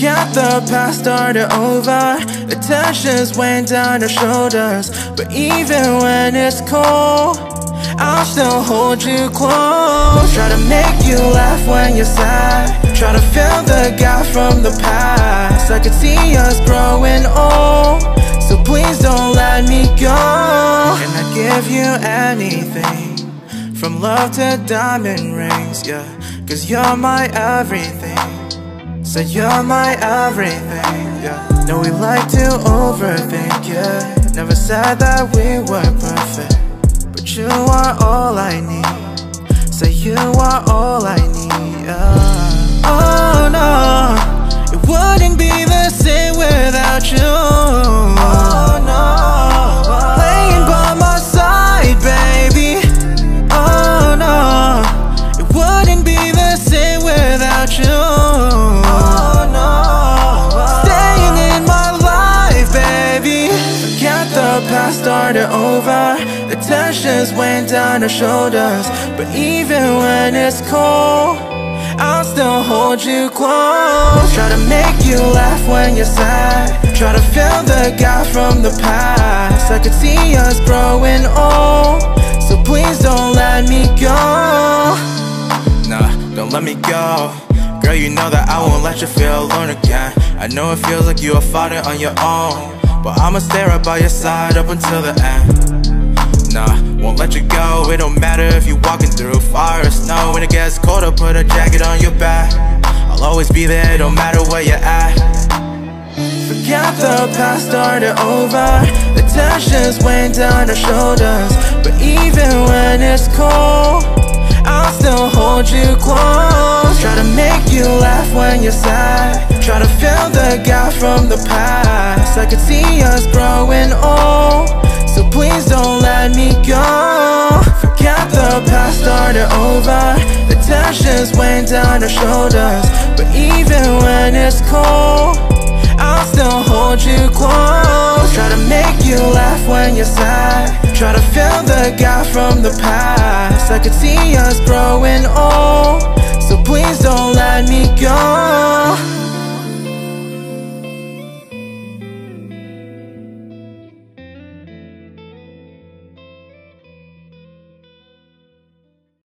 Forget the past, start it over. The tension's weighing down our shoulders, but even when it's cold, I'll still hold you close. Try to make you laugh when you're sad, try to fill the gap from the past. I could see us growing old, so please don't let me go. And I'd give you anything, from love to diamond rings, yeah. Cause you're my everything, so you're my everything, yeah. No, we like to overthink, yeah. Never said that we were perfect, but you are all I need, say you are all I need, yeah. Oh no, it wouldn't be the same without you. Oh no, laying by my side, baby. Oh no, it wouldn't be the same without you. Oh no, staying in my life, baby. Forget the past, start it over. The tension's weighing down our shoulders, but even when it's cold, I'll still hold you close. Try to make you laugh when you're sad, try to fill the gap from the past. I could see us growing old, so please don't let me go. Nah, don't let me go. Girl, you know that I won't let you feel alone again. I know it feels like you are fighting on your own, but I'ma stay right by your side up until the end. Nah, won't let you go. It don't matter if you're walking through fire or snow. When it gets colder, put a jacket on your back. I'll always be there, don't matter where you're at. Forget the past, start it over. The tension's weighing down our shoulders, but even when it's cold, I'll still hold you close. Try to make you laugh when you're sad, try to fill the gap from the past. I could see us growing old, so please don't let me go. Forget the past, start it over. The tension's weighing down our shoulders, but even when it's cold, I'll still hold you close. Try to make you laugh when you're sad, try to fill the gap from the past. I could see us growing old,